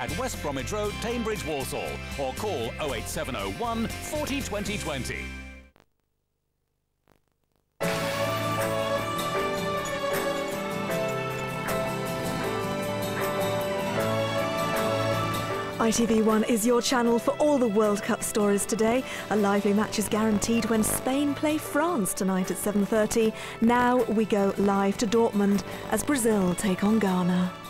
at West Bromwich Road, Cambridge, Walsall, or call 08701 40 20 20. ITV1 is your channel for all the World Cup stories today. A lively match is guaranteed when Spain play France tonight at 7:30. Now we go live to Dortmund as Brazil take on Ghana.